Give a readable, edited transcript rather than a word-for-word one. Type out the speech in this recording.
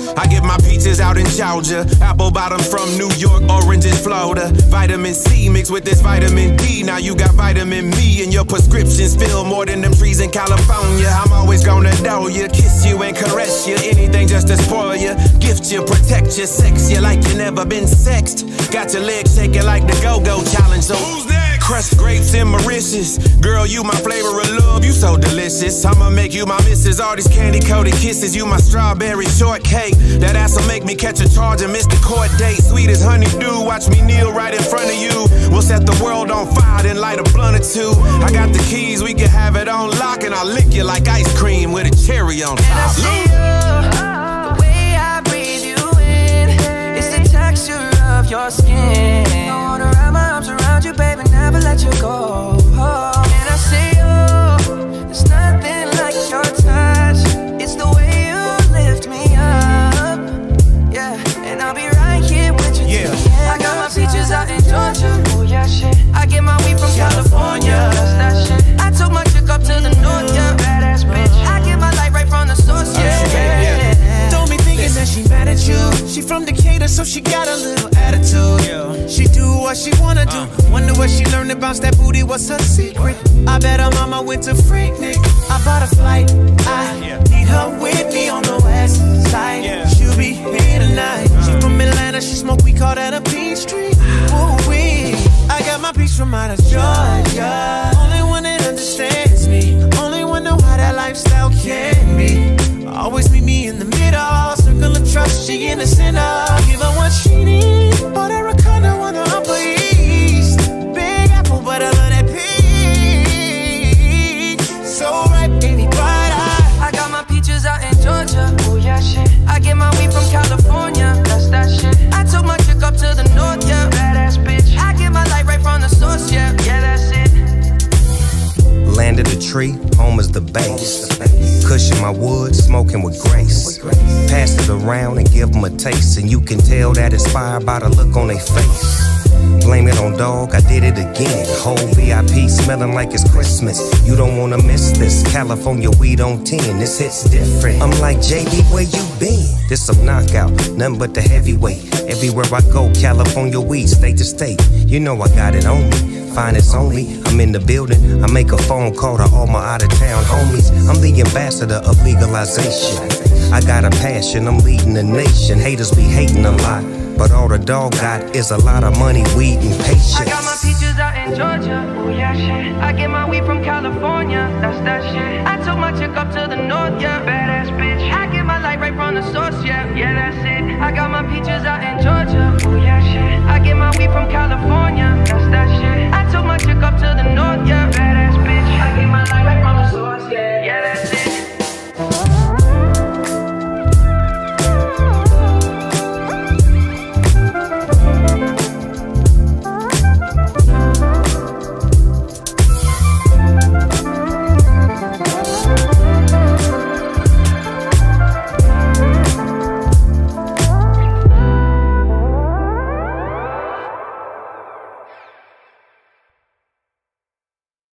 I get my peaches out in Georgia, apple bottom from New York, oranges Florida. Vitamin C mixed with this vitamin D. Now you got vitamin me and your prescriptions fill more than them trees in California. I'm always gonna adore you, kiss you and caress you. Anything just to spoil you, gift you, protect you, sex you like you never been sexed. Got your legs shaking like the Go-Go Challenge. So who's next? Crushed grapes and Mauritius. Girl, you my flavor of love, you so delicious. I'ma make you my missus. All these candy-coated kisses, you my strawberry shortcake. That ass'll make me catch a charge and miss the court date. Sweet as honeydew, watch me kneel right in front of you. We'll set the world on fire, then light a blunt or two. I got the keys, we can have it on lock, and I'll lick you like ice cream with a cherry on top. And I see you, the way I breathe you in, it's the texture of your skin. I wanna wrap my arms around you, baby, never let you go. And I see you, there's nothing like your touch. It's the way you lift me up, yeah. And I'll be right here with you. Yeah. I got my peaches out in Georgia. Oh yeah, shit. I get my weed from California. That's that shit. I took my chick up to the north, yeah. Badass bitch. I get my light right from the source, yeah. Don't be thinking that she mad at you. She from Decatur, so she got a little attitude. Yeah. She do what she wanna do. Wonder where she learned to bounce that booty. What's her secret? I bet her mama went to Freaknik. I bought a flight. I need her with me on the west side. She'll be here tonight. She from Atlanta, she smoke, we call that a Peachtree. Ooh-wee. I got my peace from out of Georgia. Only one that understands me. Only one know how that lifestyle can be. Always meet me in the middle. Circle of trust, she in the center. Give her what she needs. Bought her a condo on the Upper East. Big apple, but I love that peach. So ripe, baby, bright eye. I got my peaches out in Georgia. Oh yeah, shit. I get my weed from California. That's that shit. I took my chick up to the north, yeah. Badass bitch. I get my light right from the source, yeah. Yeah, that's it. Land of the tree, home is the base. Cushion my wood, smoking with grace. Pass it around and give them a taste, and you can tell that inspired by the look on their face. Blame it on dog, I did it again. Whole VIP smelling like it's Christmas. You don't wanna miss this. California weed on 10, this hit's different. I'm like, JD, where you been? This some knockout, nothing but the heavyweight. Everywhere I go, California weed, state to state. You know I got it on me. Fine, it's only, I'm in the building. I make a phone call to all my out-of-town homies. I'm the ambassador of legalization. I got a passion, I'm leading the nation. Haters be hating a lot, but all the dog got is a lot of money, weed, and patience. I got my peaches out in Georgia. Oh yeah, shit. I get my weed from California.